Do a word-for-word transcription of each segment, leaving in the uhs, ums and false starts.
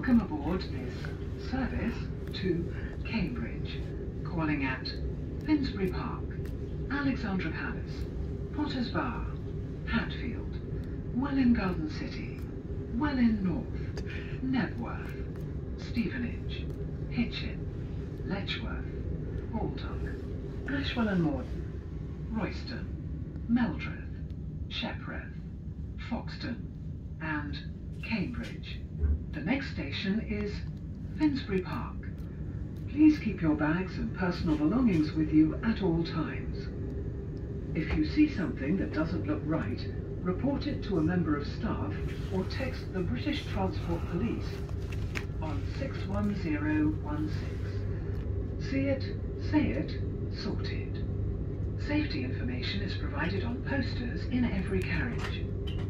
Welcome aboard this service to Cambridge, calling at Finsbury Park, Alexandra Palace, Potters Bar, Hatfield, Welwyn Garden City, Welwyn North, Nebworth, Stevenage, Hitchin, Letchworth, Baldock, Ashwell and Morden, Royston, Meldreth, Shepreth, Foxton, and Cambridge. The next station is Finsbury Park. Please keep your bags and personal belongings with you at all times. If you see something that doesn't look right, report it to a member of staff or text the British Transport Police on six one zero one six. See it, say it, sorted. Safety information is provided on posters in every carriage.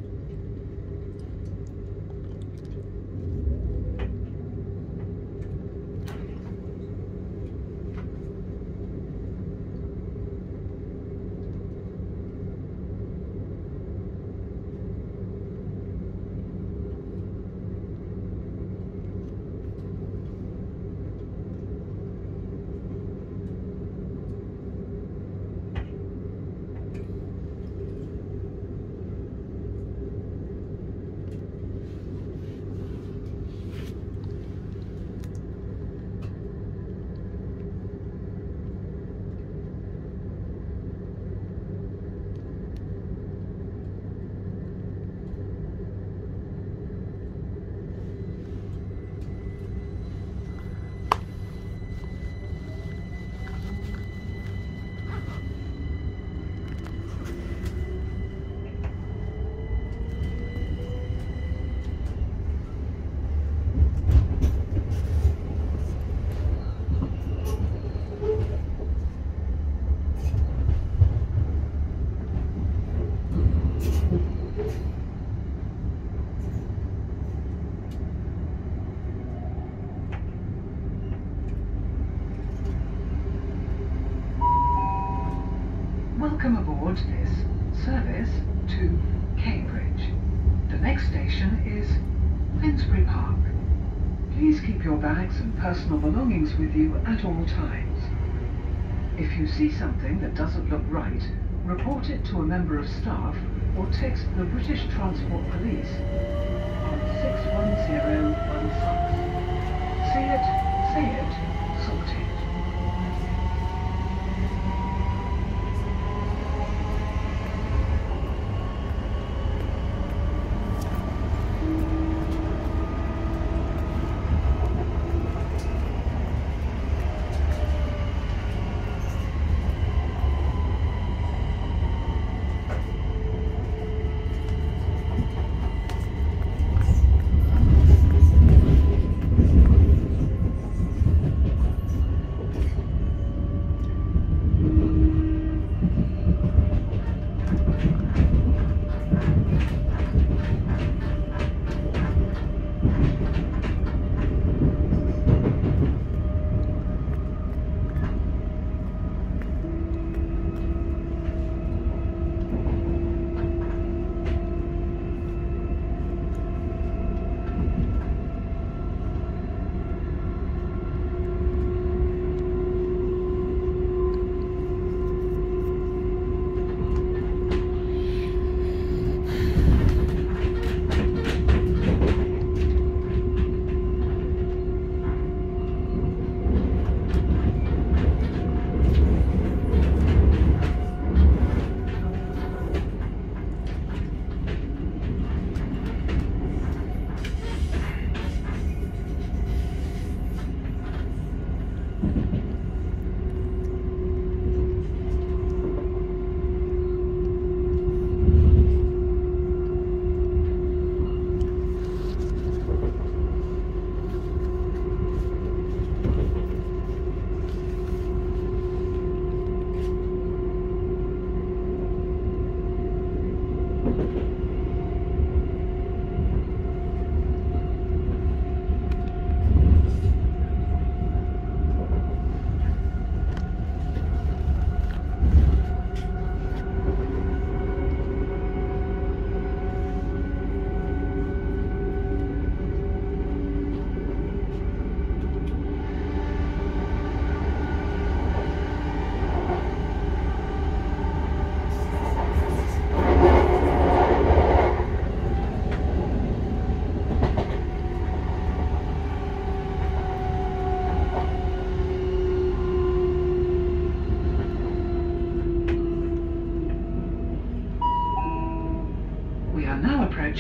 Welcome aboard this service to Cambridge. The next station is Finsbury Park. Please keep your bags and personal belongings with you at all times. If you see something that doesn't look right, report it to a member of staff or text the British Transport Police on six one zero one six. See it, say it, sorted.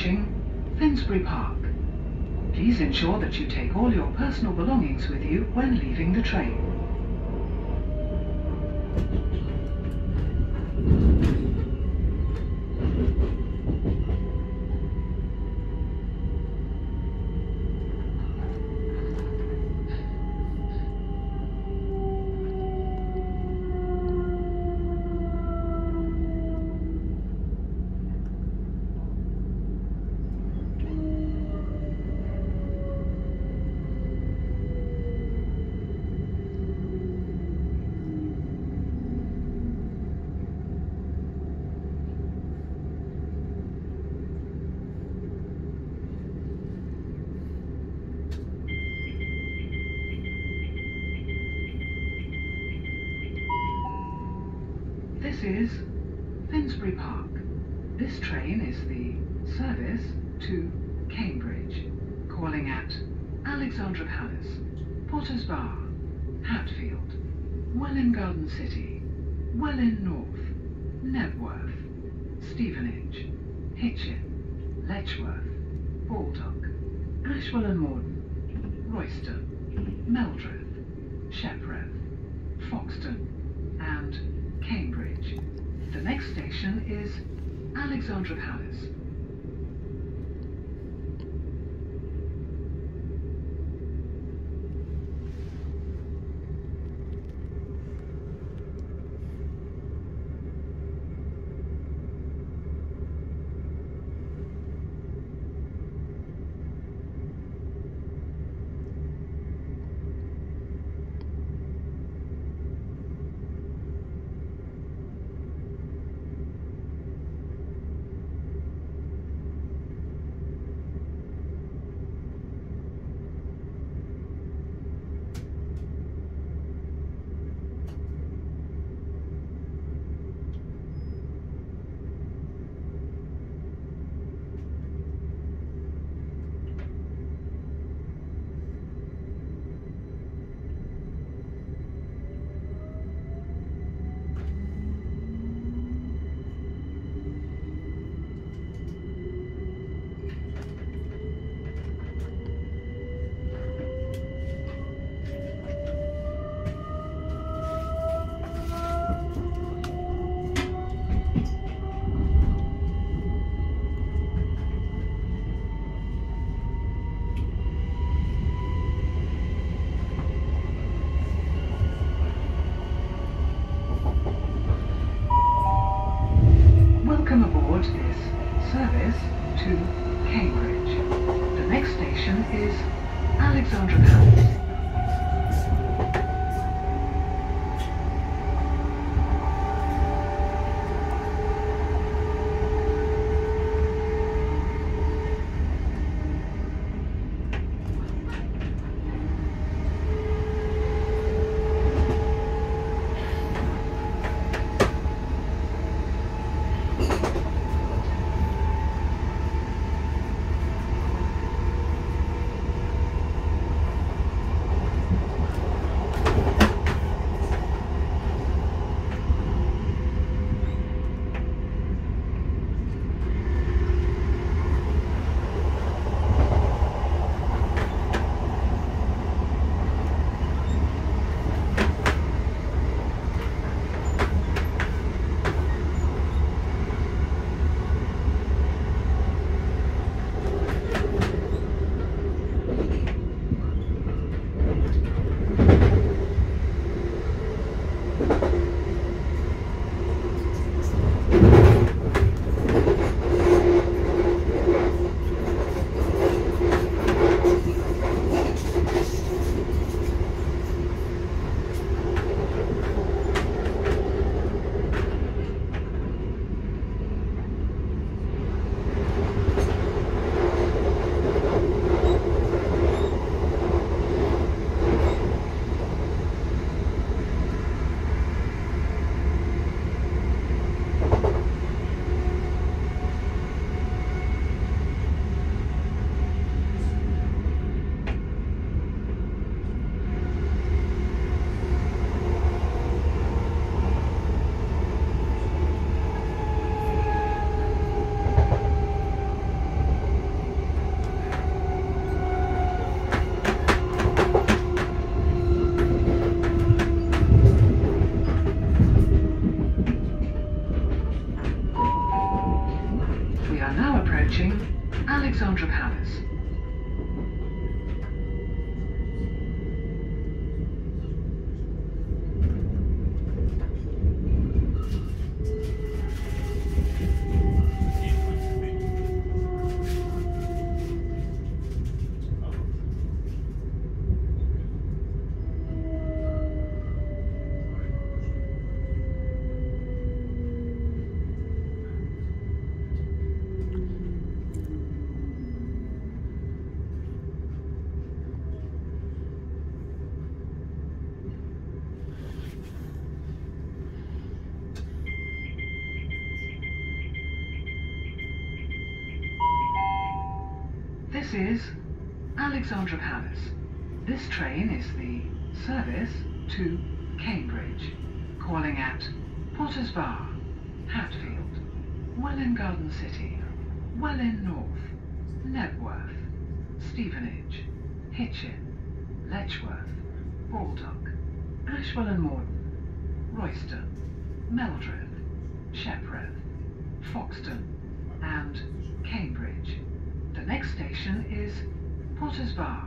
approaching Finsbury Park. Please ensure that you take all your personal belongings with you when leaving the train. This is Finsbury Park. This train is the service to Cambridge, calling at Alexandra Palace, Potters Bar, Hatfield, Welwyn Garden City, Welwyn North, Nebworth, Stevenage, Hitchin, Letchworth, Baldock, Ashwell and Morden, Royston, Meldreth, Shepreth, Foxton, and Cambridge. The next station is Alexandra Palace. Welcome aboard this service to Cambridge. The next station is Alexandra Palace. This is Alexandra Palace. This train is the service to Cambridge, calling at Potters Bar, Hatfield, Welwyn Garden City, Welwyn North, Knebworth, Stevenage, Hitchin, Letchworth, Baldock, Ashwell and Morden, Royston, Meldreth, Shepworth, Foxton and Cambridge. The next station is Potters Bar.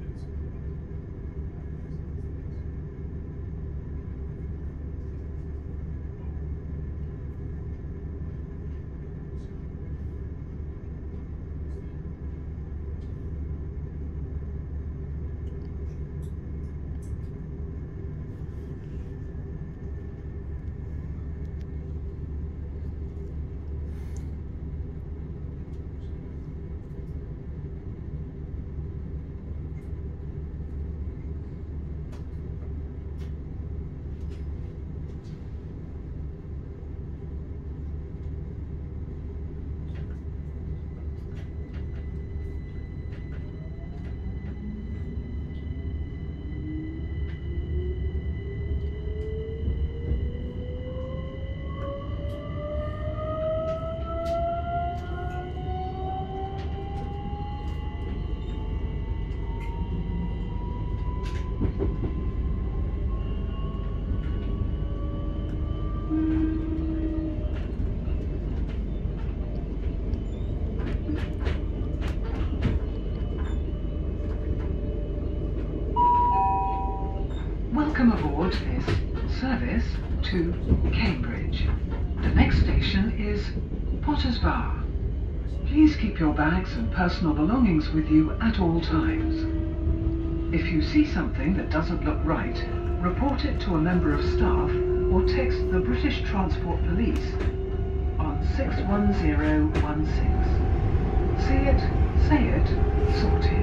Welcome aboard this service to Cambridge. The next station is Potters Bar. Please keep your bags and personal belongings with you at all times. If you see something that doesn't look right, report it to a member of staff or text the British Transport Police on six one zero one six. See it, say it, sorted.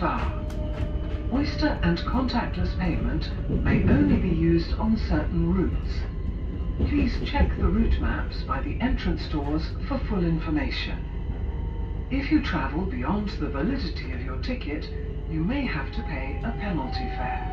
Bar. Oyster and contactless payment may only be used on certain routes. Please check the route maps by the entrance doors for full information. If you travel beyond the validity of your ticket, you may have to pay a penalty fare.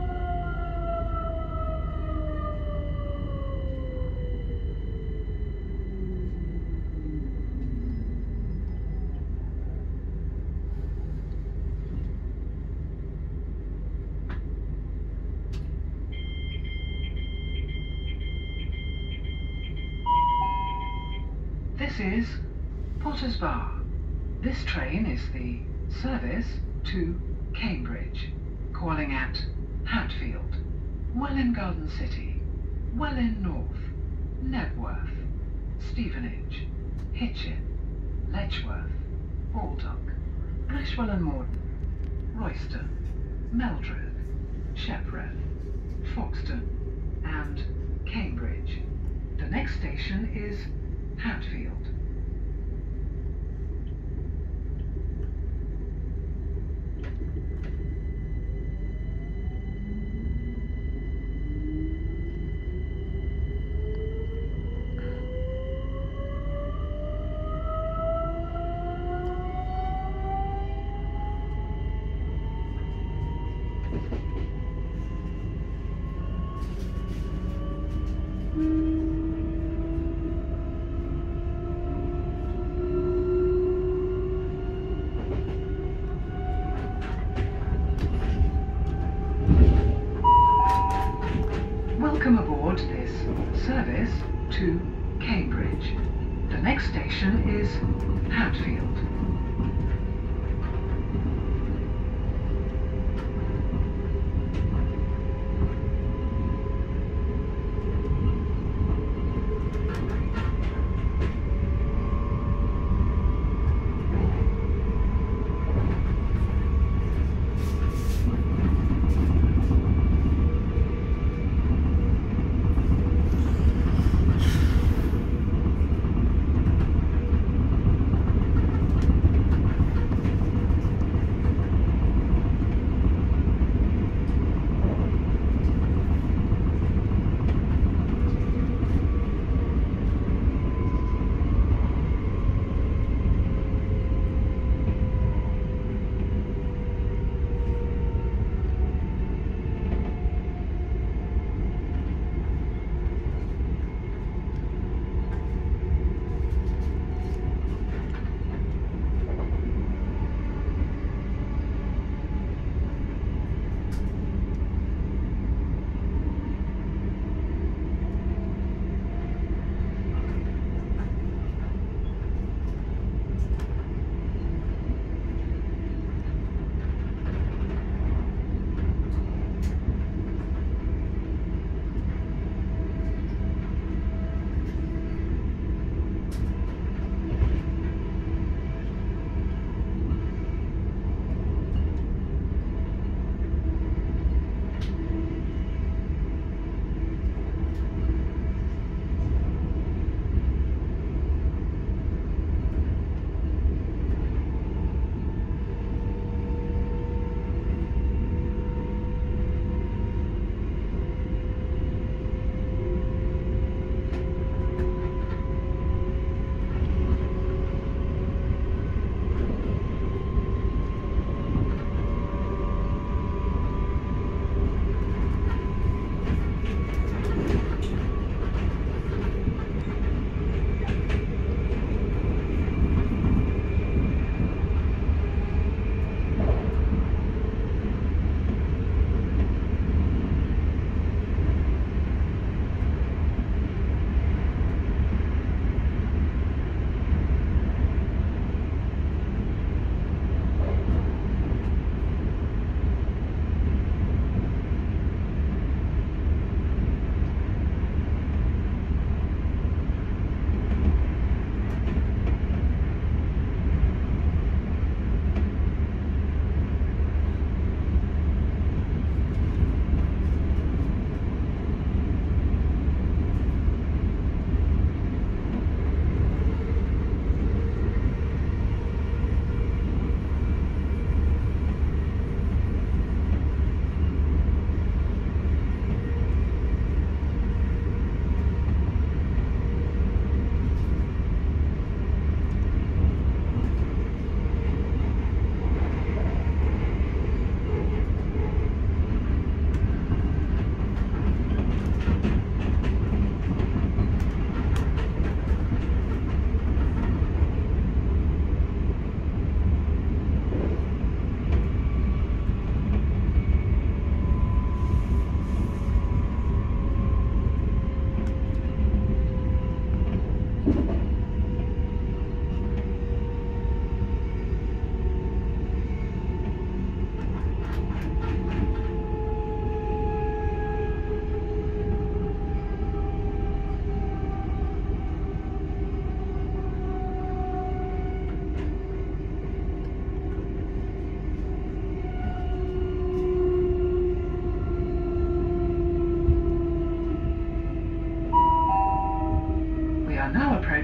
This is Potter's Bar. This train is the service to Cambridge, calling at Hatfield, Welwyn Garden City, Welwyn North, Nebworth, Stevenage, Hitchin, Letchworth, Baldock, Ashwell and Morden, Royston, Meldreth, Shepworth, Foxton, and Cambridge. The next station is Hatfield. Welcome aboard this service to Cambridge. The next station is Hatfield.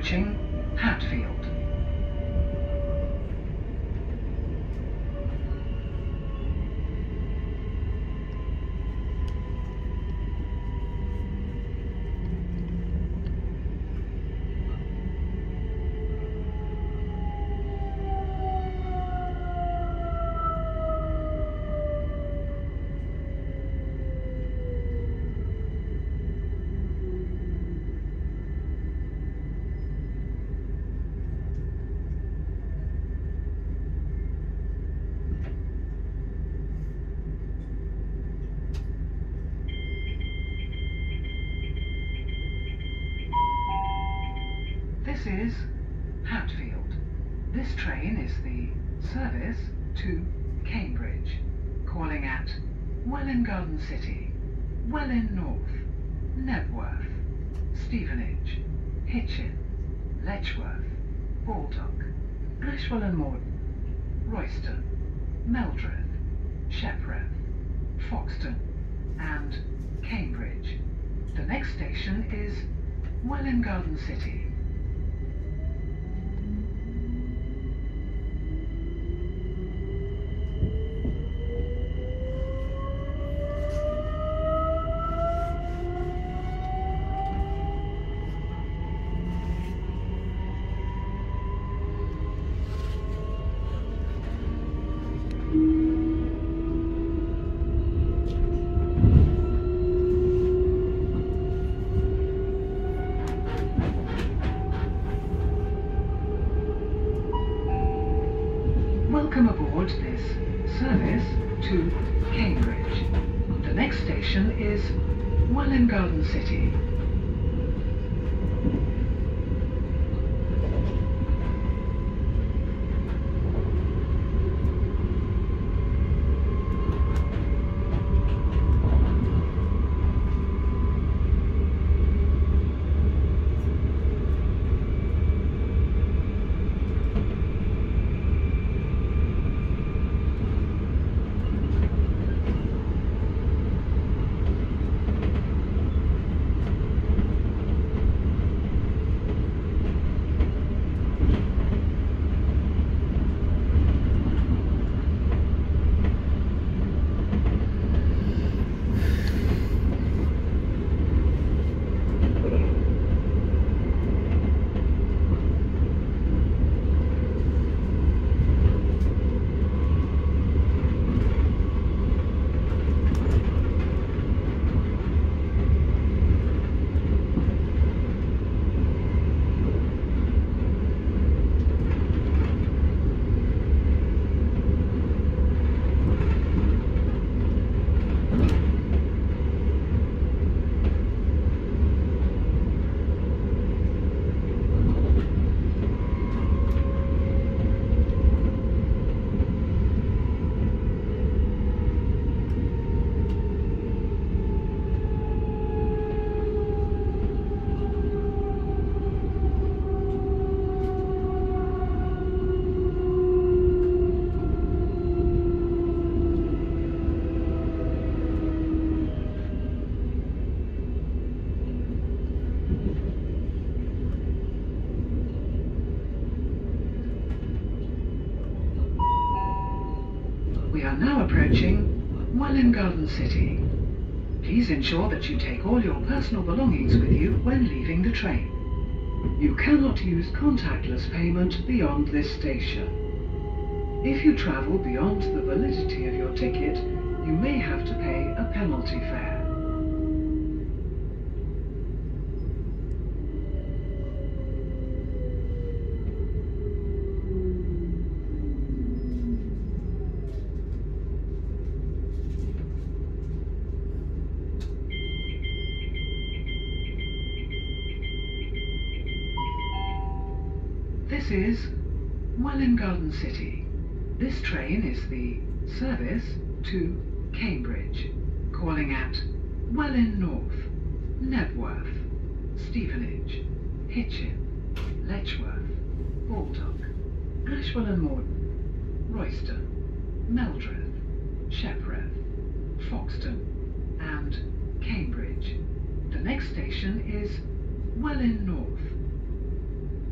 approaching Hatfield. This is Hatfield. This train is the service to Cambridge, calling at Welwyn Garden City, Welwyn North, Knebworth, Stevenage, Hitchin, Letchworth, Baldock, Ashwell and Morden, Royston, Meldreth, Shepreth, Foxton and Cambridge. The next station is Welwyn Garden City. Welcome aboard this service to Cambridge. The next station is Welwyn Garden City. We are now approaching Welwyn Garden City. Please ensure that you take all your personal belongings with you when leaving the train. You cannot use contactless payment beyond this station. If you travel beyond the validity of your ticket, you may have to pay a penalty fare. This is Welwyn Garden City. This train is the service to Cambridge, calling at Welwyn North, Knebworth, Stevenage, Hitchin, Letchworth, Baldock, Ashwell and Morden, Royston, Meldreth, Shepreth, Foxton and Cambridge. The next station is Welwyn North.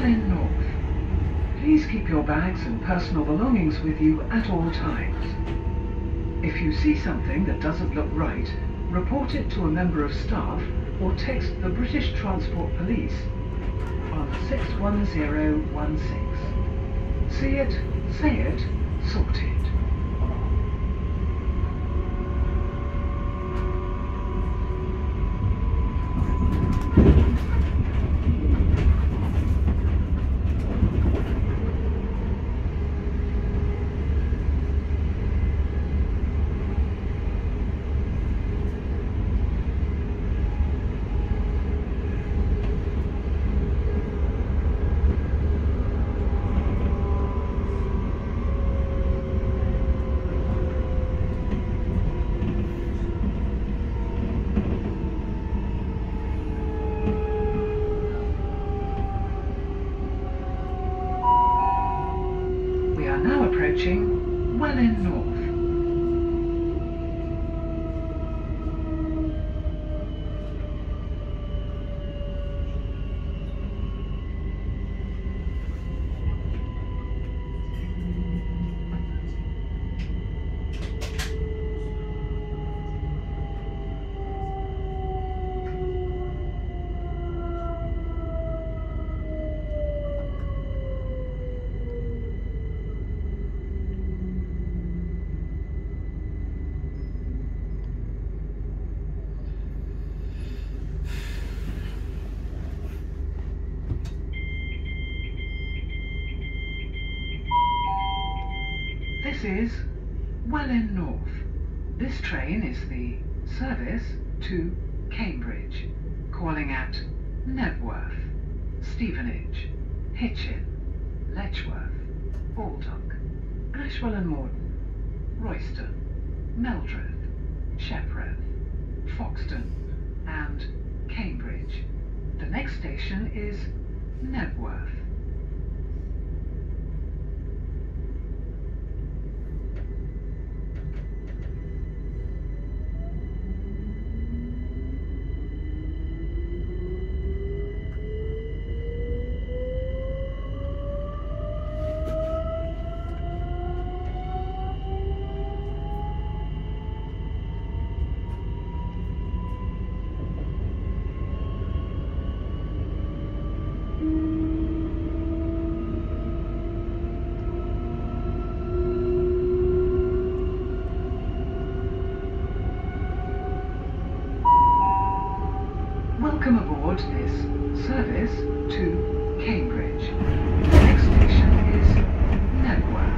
Welwyn North. Please keep your bags and personal belongings with you at all times. If you see something that doesn't look right, report it to a member of staff or text the British Transport Police on six one zero one six. See it, say it, sorted. Approaching Welwyn North. This is Welwyn North. This train is the service to Cambridge, calling at Nebworth, Stevenage, Hitchin, Letchworth, Baldock, Ashwell and Morden, Royston, Meldreth, Shepworth, Foxton and Cambridge. The next station is Nebworth. Welcome aboard this service to Cambridge. The next station is Nebworth.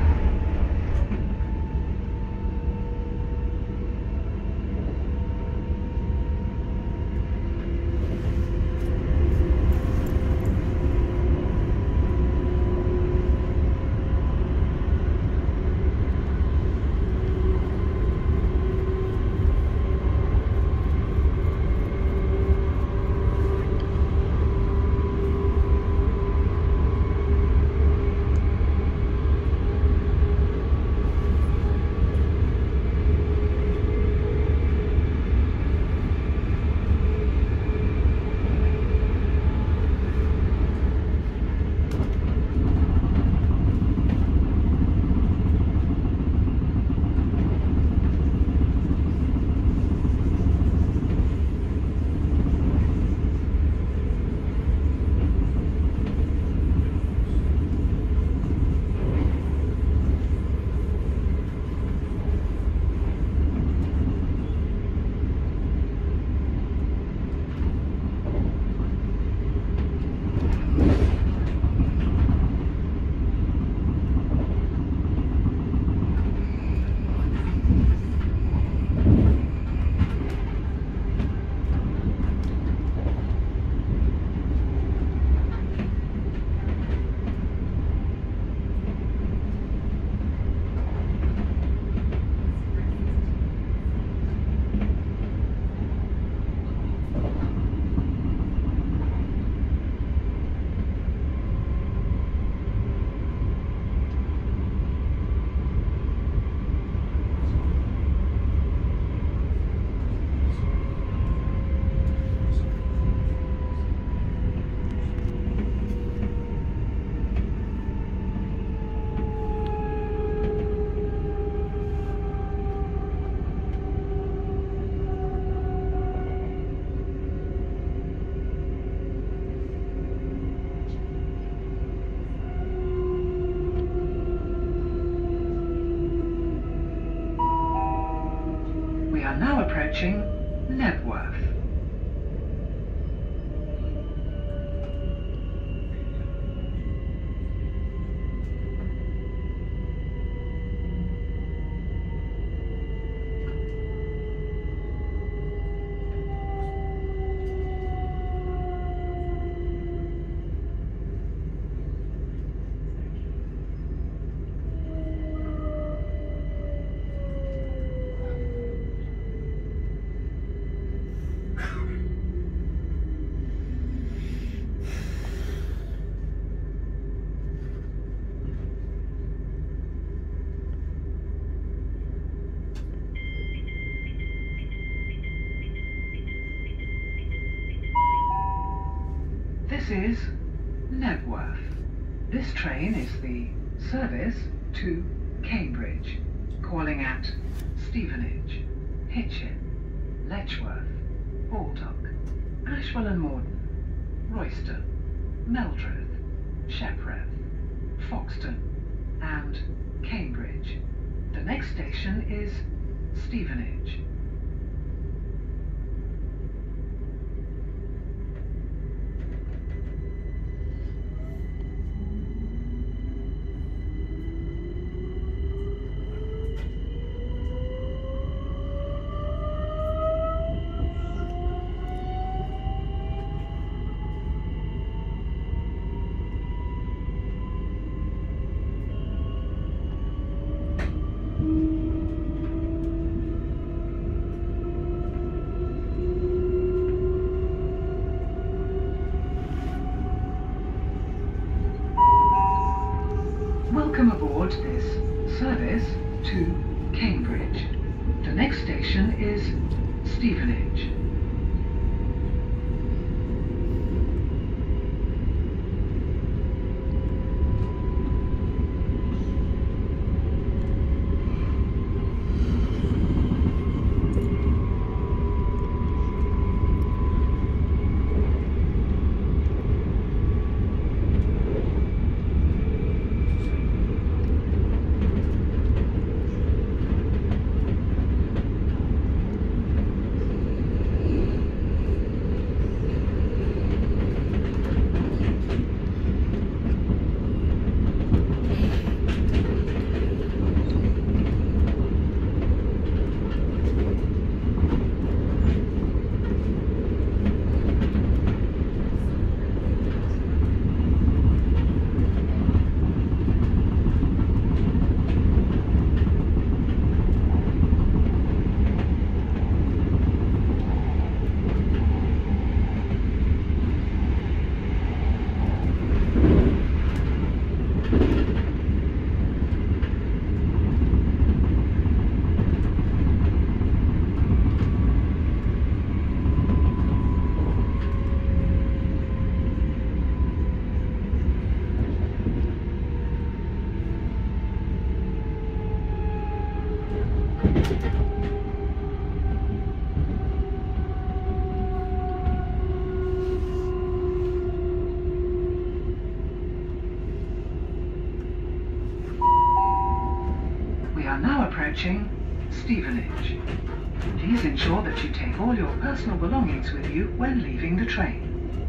approaching Nebworth. This is Nebworth. This train is the service to Cambridge, calling at Stevenage, Hitchin, Letchworth, Baldock, Ashwell and Morden, Royston, Meldreth, Shepreth, Foxton and Cambridge. The next station is Stevenage. Welcome aboard this service to Cambridge. The next station is Stevenage. We are now approaching Stevenage. Please ensure that you take all your personal belongings with you when leaving the train.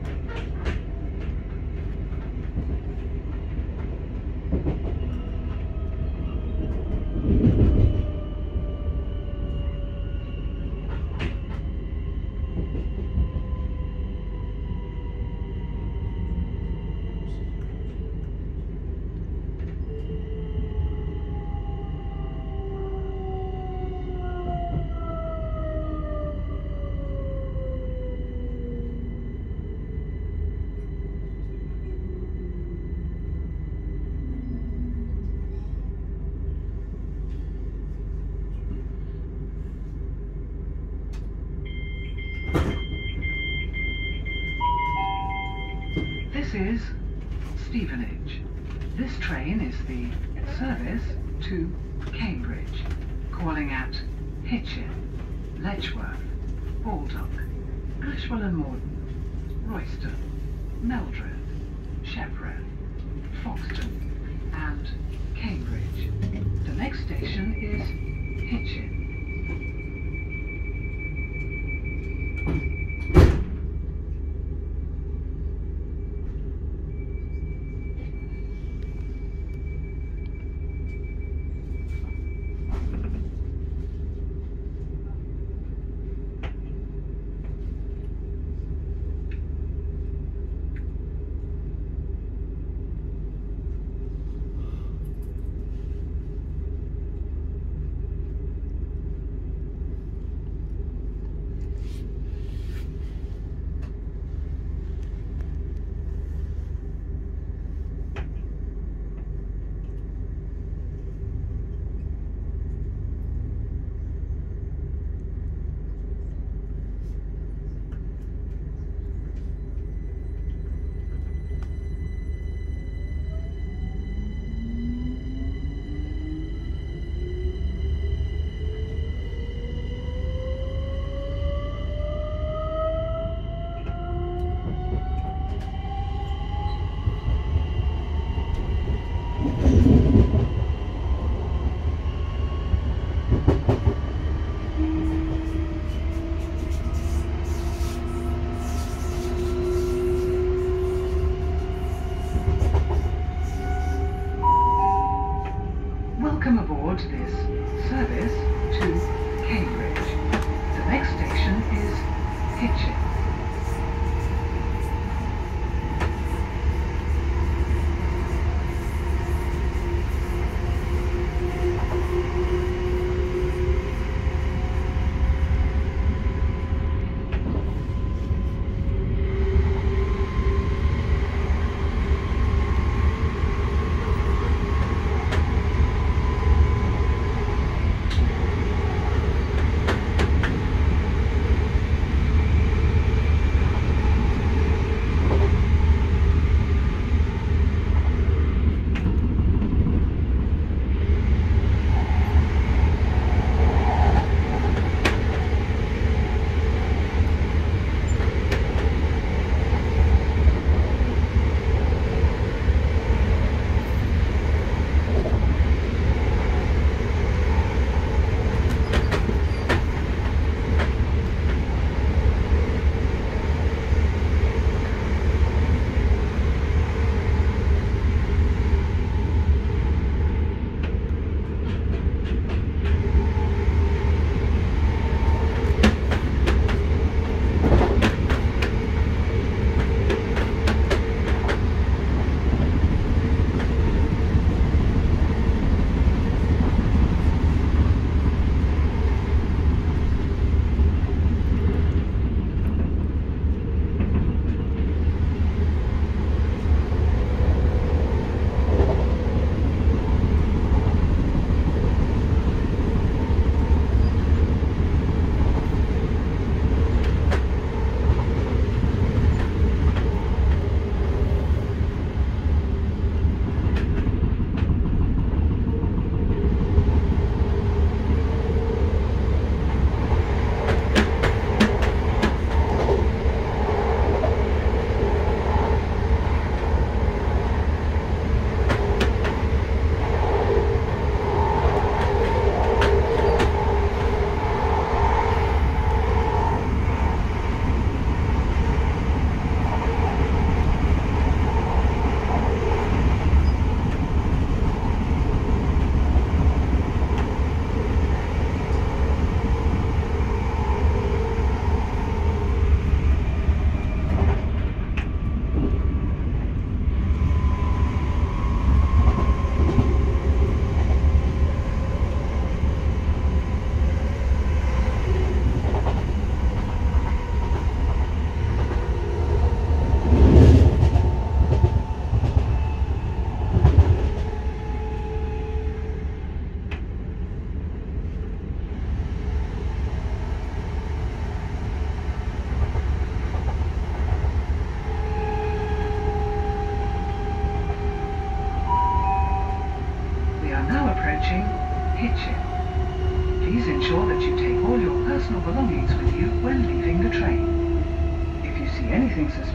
This is Stevenage. This train is the service to Cambridge, calling at Hitchin, Letchworth, Baldock, Ashwell and Morden, Royston, Meldreth, Shepreth, Foxton and Cambridge. The next station is Hitchin.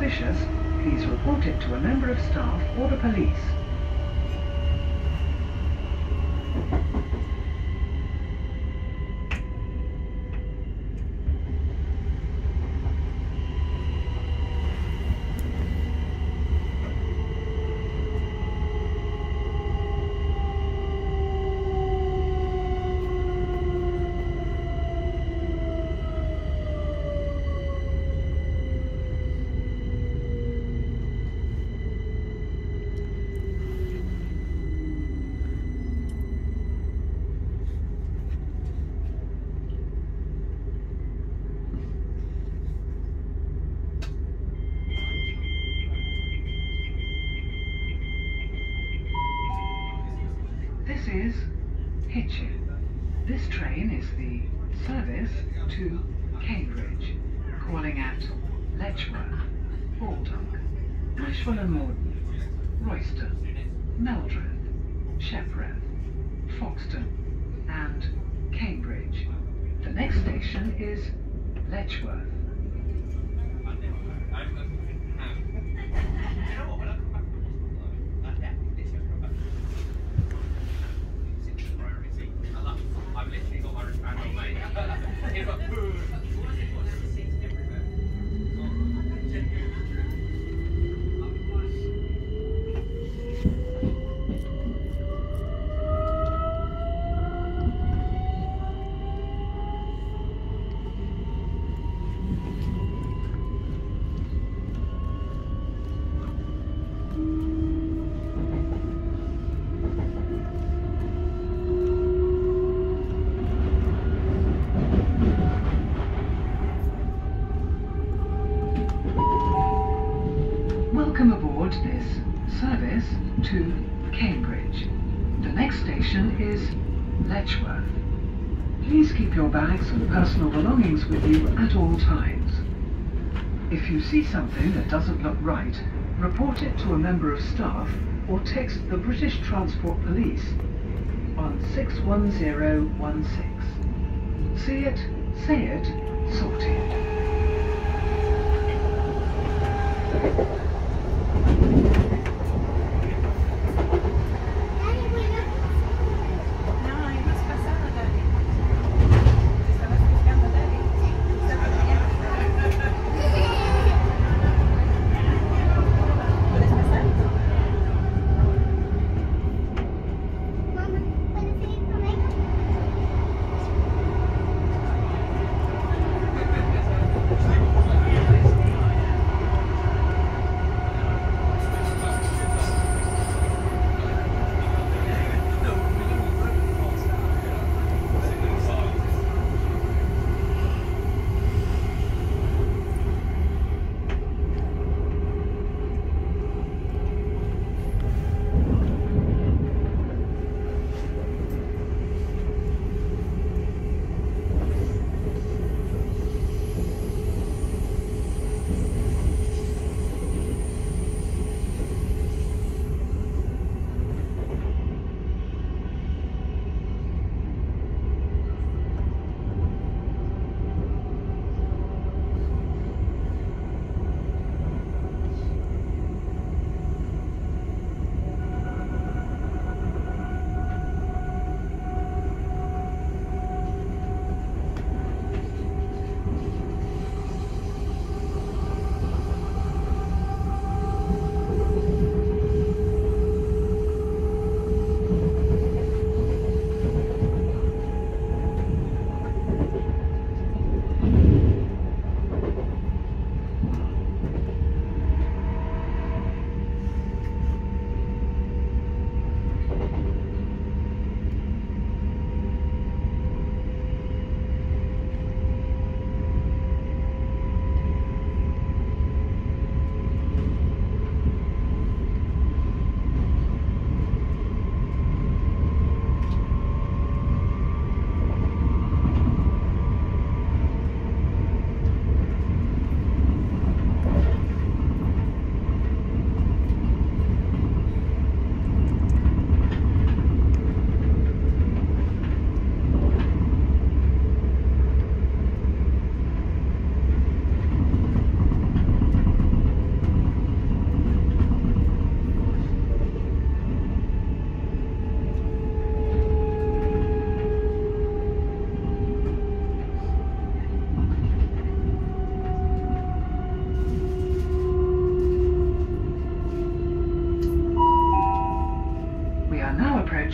suspicious, please report it to a member of staff or the police. This is Hitchin. This train is the service to Cambridge, calling at Letchworth, Baldock, Nashville and Morden, Royston, Meldreth, Shepworth, Foxton and Cambridge. The next station is Letchworth. Welcome aboard this service to Cambridge. The next station is Letchworth. Please keep your bags and personal belongings with you at all times. If you see something that doesn't look right, report it to a member of staff or text the British Transport Police on six one zero one six. See it, say it, sorted.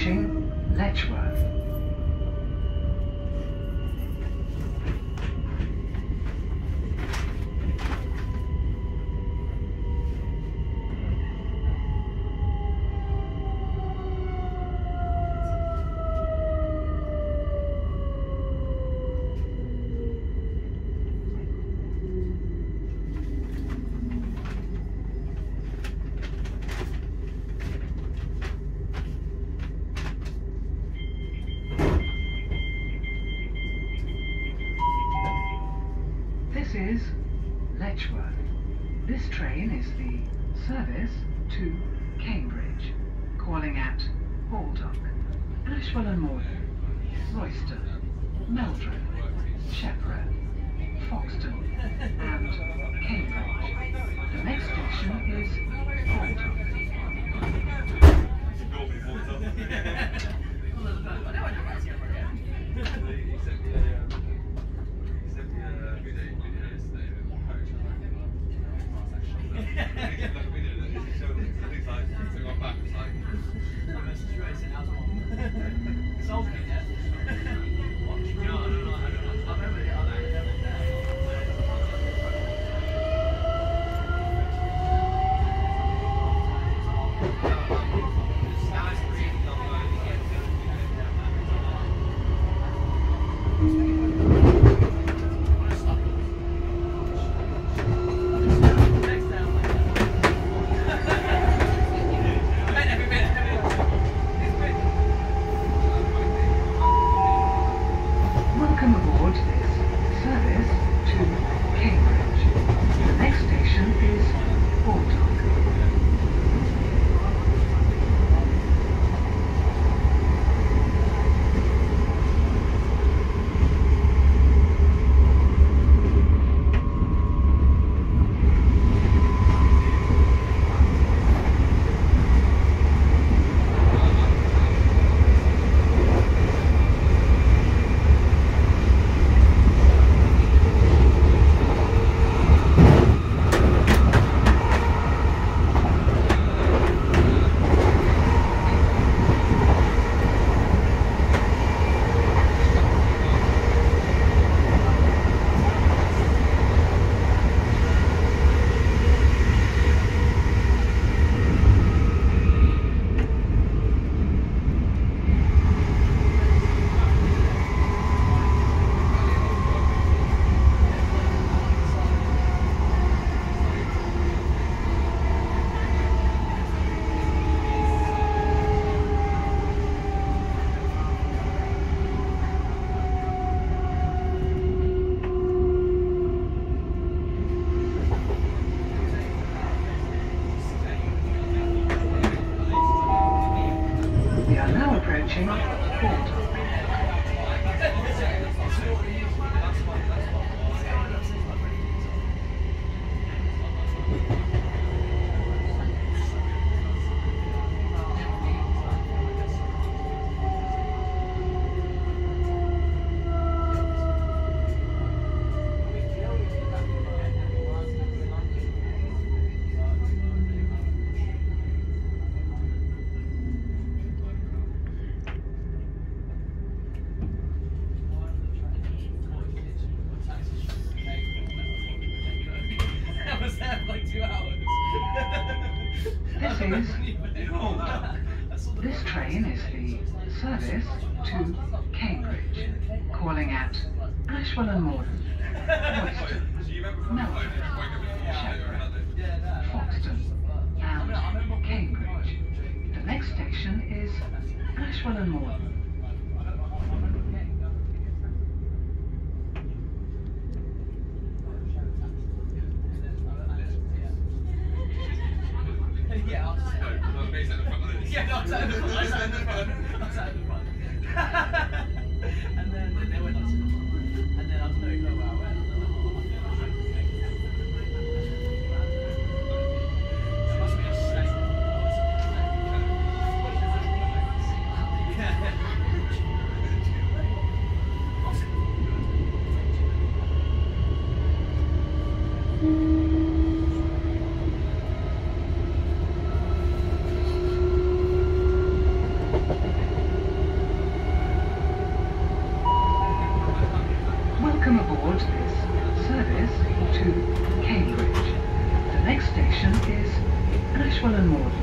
approaching Letchworth. This is Letchworth. This train is the service to Cambridge, calling at Baldock, Ashwell and Morden, Royston, Meldrum, Shepperett, Foxton and Cambridge. The next station is Baldock. Welcome aboard this service to Cambridge. The next station is Baldock. We are now approaching Baldock. This is Baldock. This train is the service to Cambridge, calling at Ashwell and Morden, Royston, Meldrum, Shepperett, Foxton and Cambridge. The next station is Ashwell and Morden. Yeah, I'll just say it. No, no, yeah, no, I sat in the front. I sat in the front. I sat in the front. And then they went up to the front. And then I don't know who I went. There must be a snake. Ashwell and Morden.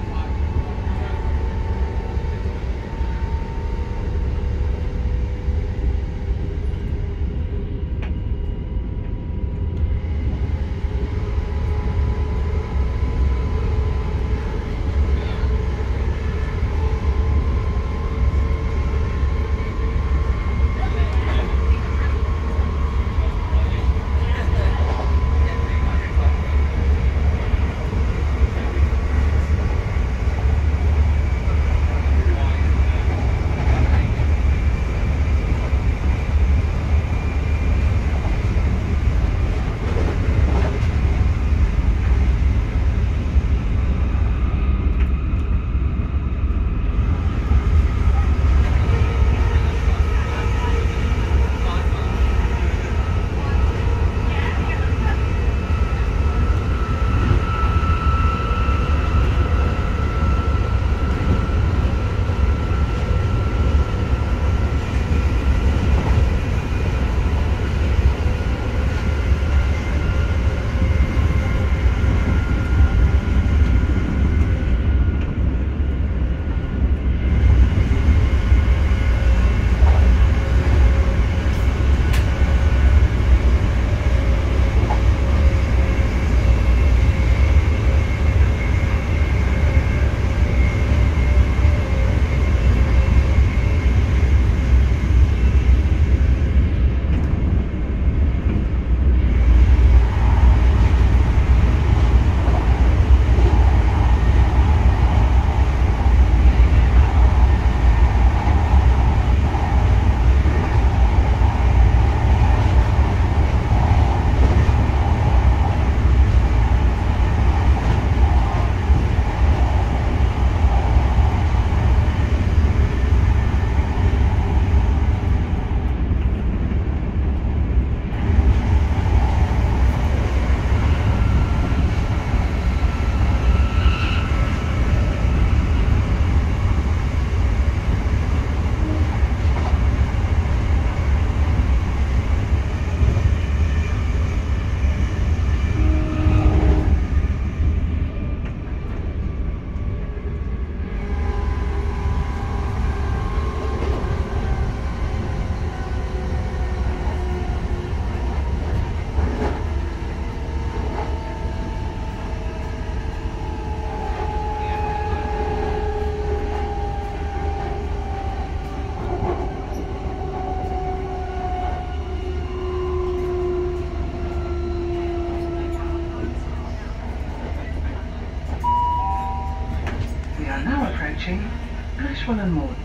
Ashwell and Morden.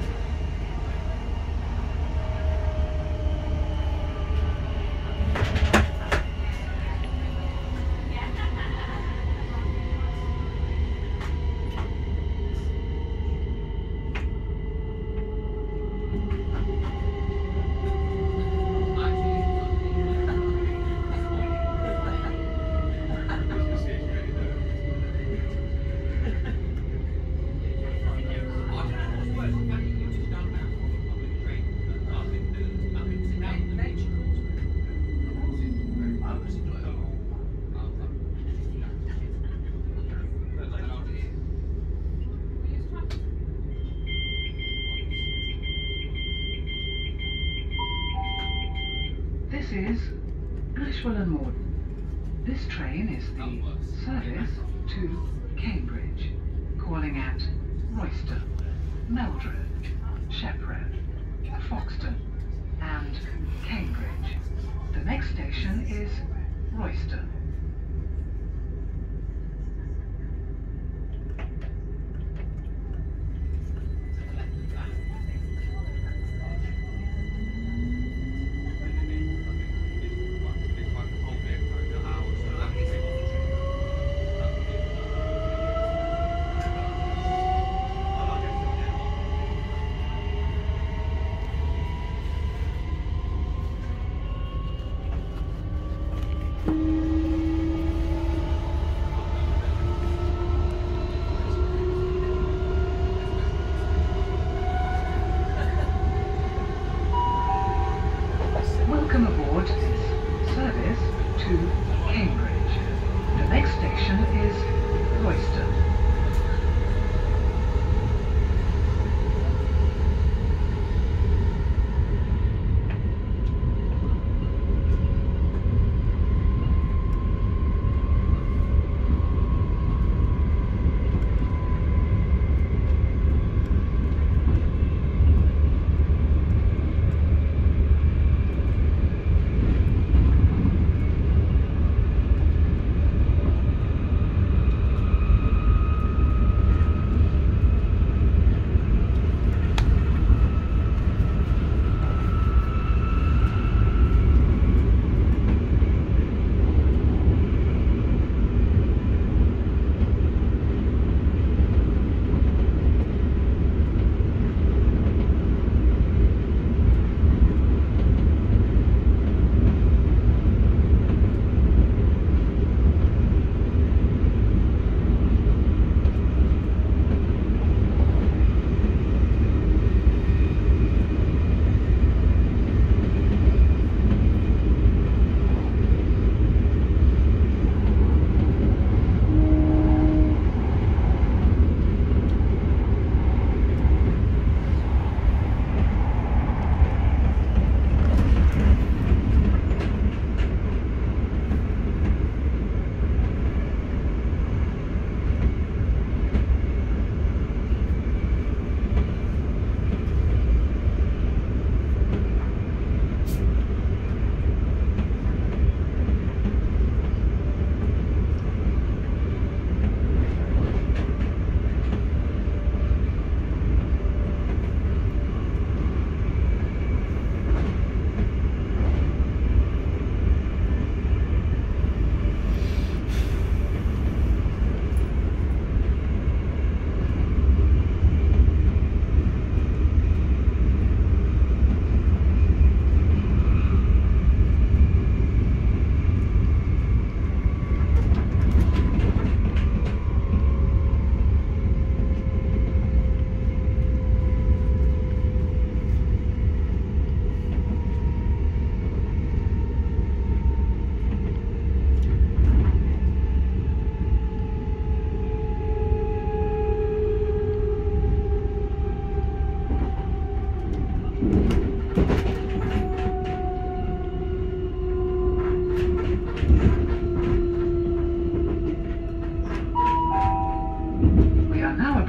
This is Ashwell and Morden. This train is the service to Cambridge, calling at Royston, Meldred, Shepperton, Foxton and Cambridge. The next station is Royston. Thank you.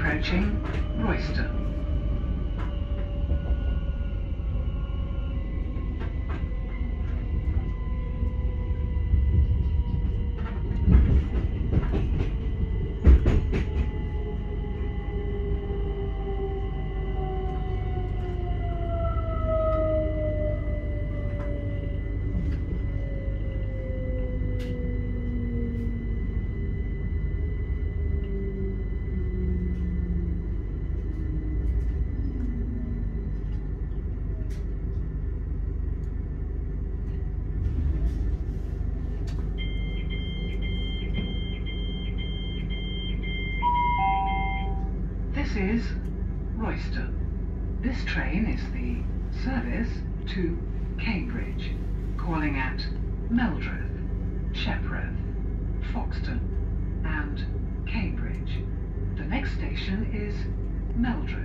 approaching Royston. This is Royston. This train is the service to Cambridge, calling at Meldreth, Shepworth, Foxton and Cambridge. The next station is Meldreth.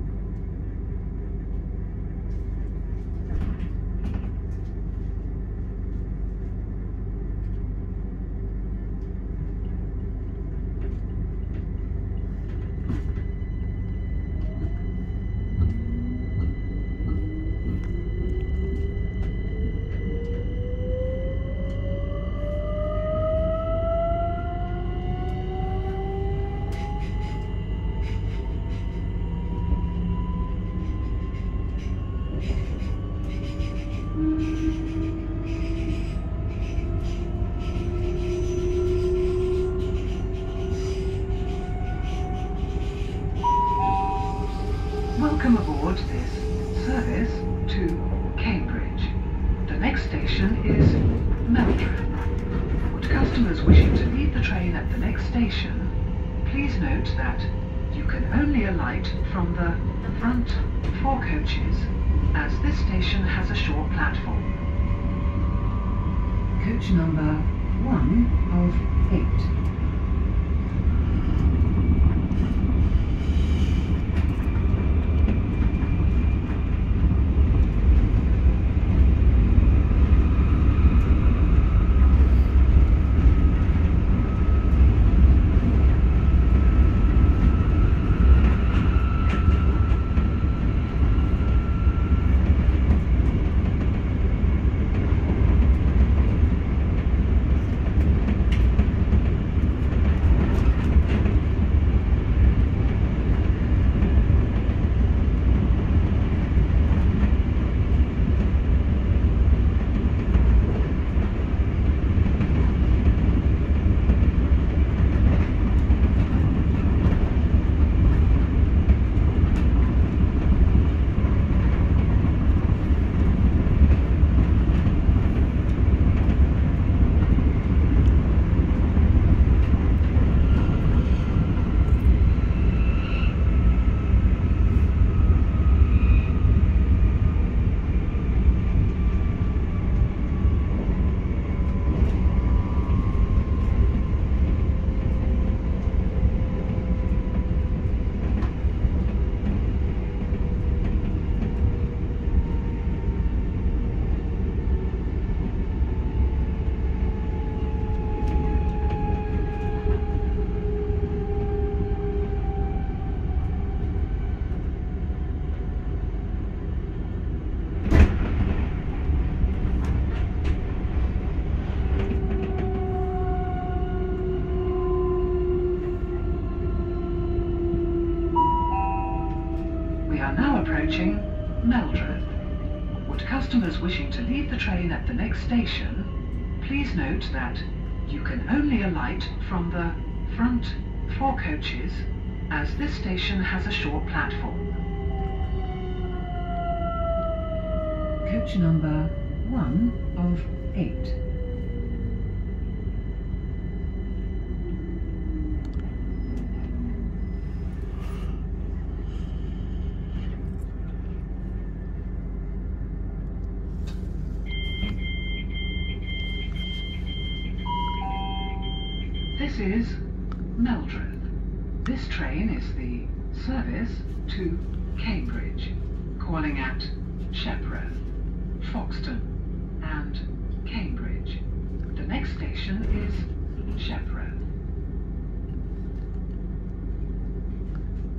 Welcome aboard this service to Cambridge. The next station is Meldreth. Would customers wishing to leave the train at the next station, please note that you can only alight from the front four coaches, as this station has a short platform. Coach number one of eight. We are now approaching Meldreth. Would customers wishing to leave the train at the next station, please note that you can only alight from the front four coaches, as this station has a short platform. Coach number one of eight. This is Meldreth. This train is the service to Cambridge, calling at Shepworth, Foxton and Cambridge. The next station is Shepworth.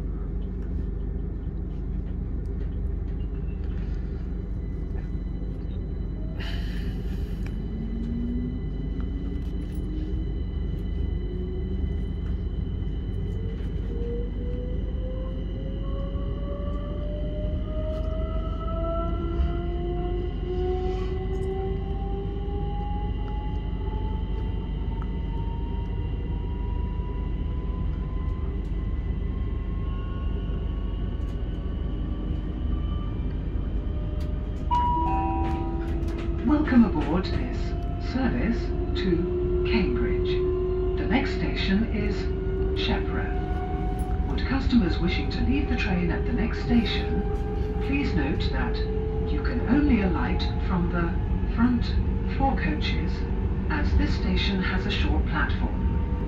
service to Cambridge. The next station is Shepperton. Would customers wishing to leave the train at the next station please note that you can only alight from the front four coaches, as this station has a short platform.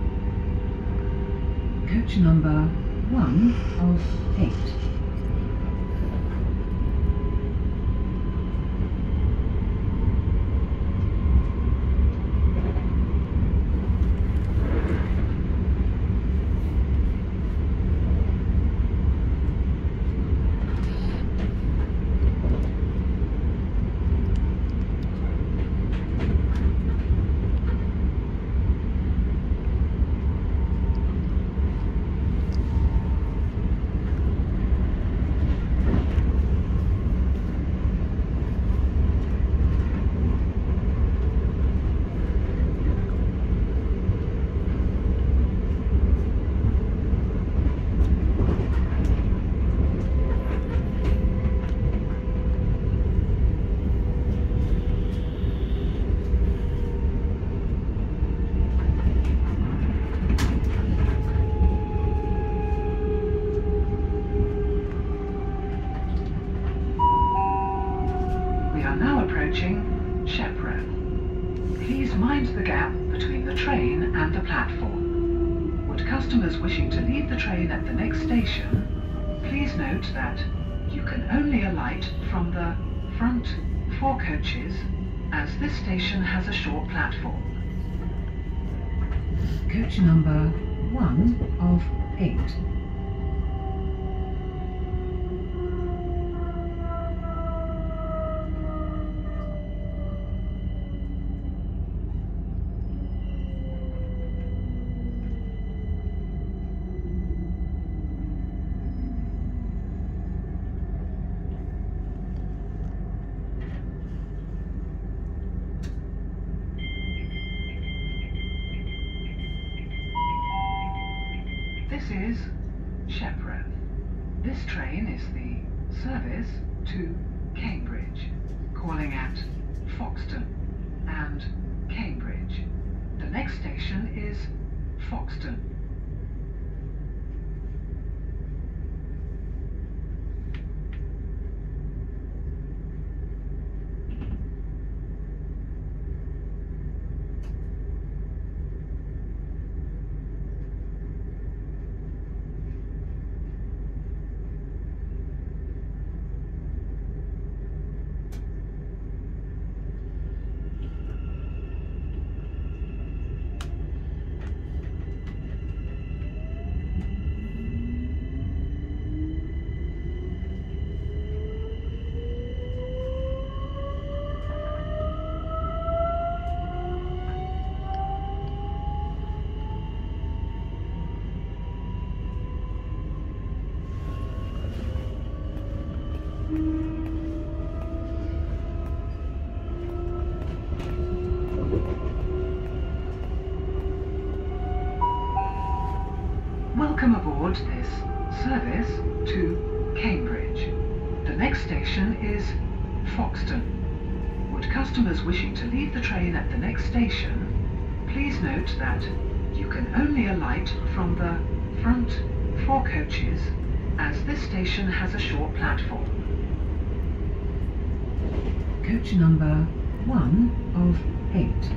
Coach number one of eight. Shepperton. Please mind the gap between the train and the platform. Would customers wishing to leave the train at the next station please note that you can only alight from the front four coaches, as this station has a short platform. Coach number one of eight. This is Shepperton. This train is the service to Cambridge, calling at Foxton and Cambridge. The next station is Foxton. Welcome aboard this service to Cambridge. The next station is Foxton. Would customers wishing to leave the train at the next station please note that you can only alight from the front four coaches, as this station has a short platform. Coach number one of eight.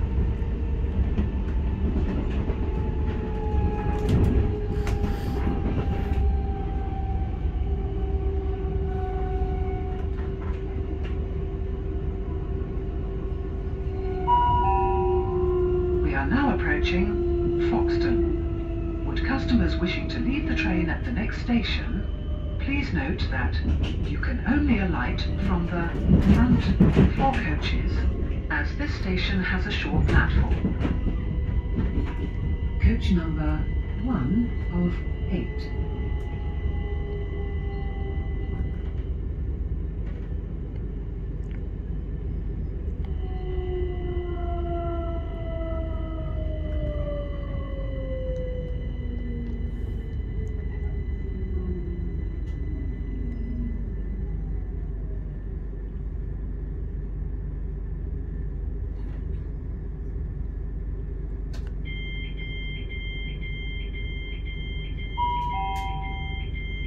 Now approaching Foxton. Would customers wishing to leave the train at the next station please note that you can only alight from the front four coaches, as this station has a short platform. Coach number one of eight.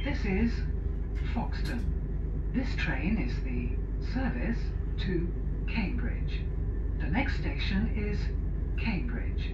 This is Foxton. This train is the service to Cambridge. The next station is Cambridge.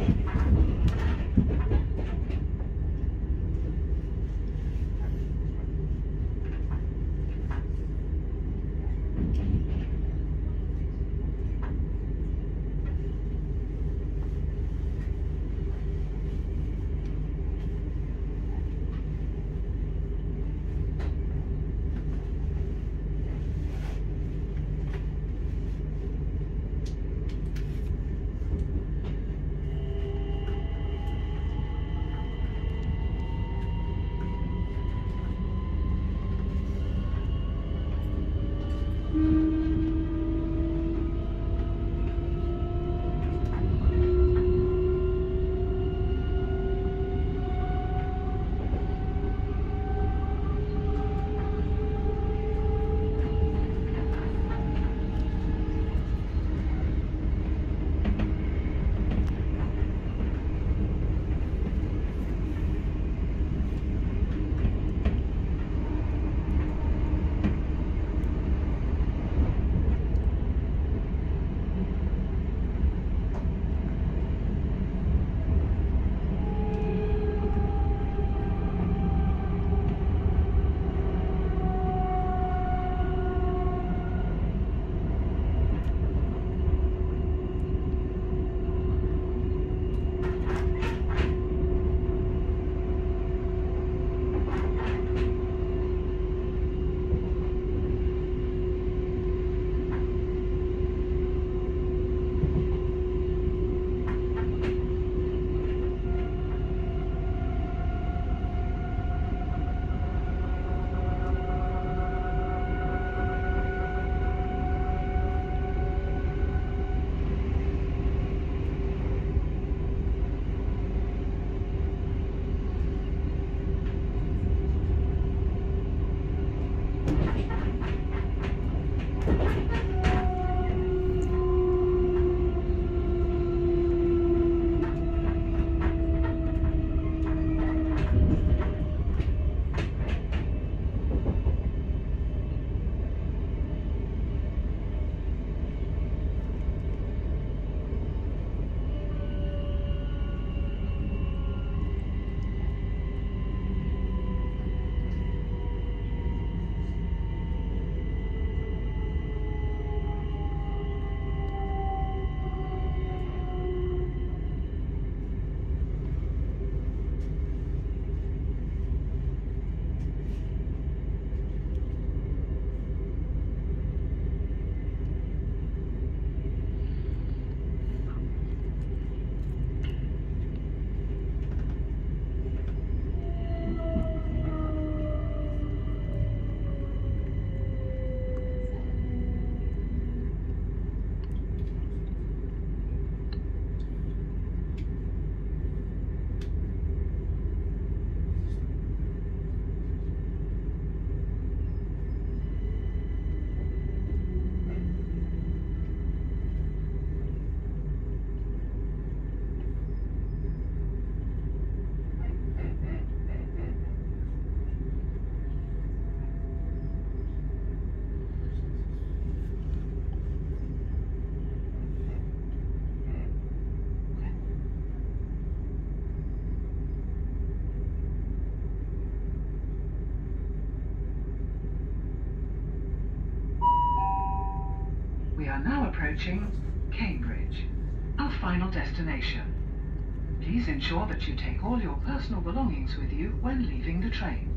We are now approaching Cambridge, our final destination. Please ensure that you take all your personal belongings with you when leaving the train.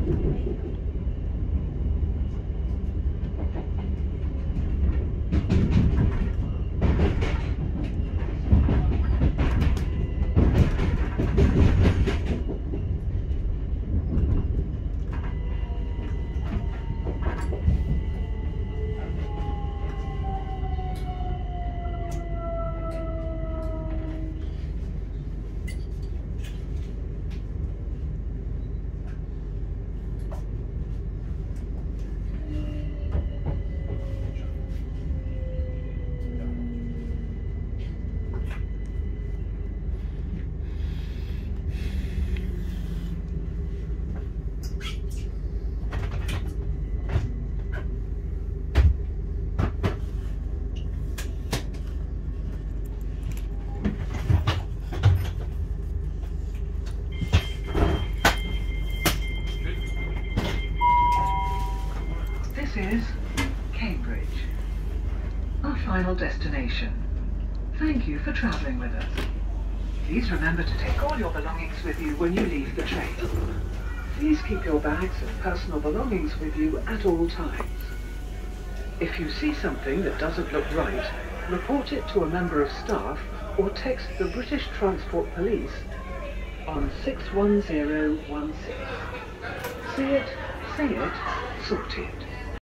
Is Cambridge, our final destination. Thank you for travelling with us. Please remember to take all your belongings with you when you leave the train. Please keep your bags and personal belongings with you at all times. If you see something that doesn't look right, report it to a member of staff or text the British Transport Police on six one zero one six. See it, say it, sorted.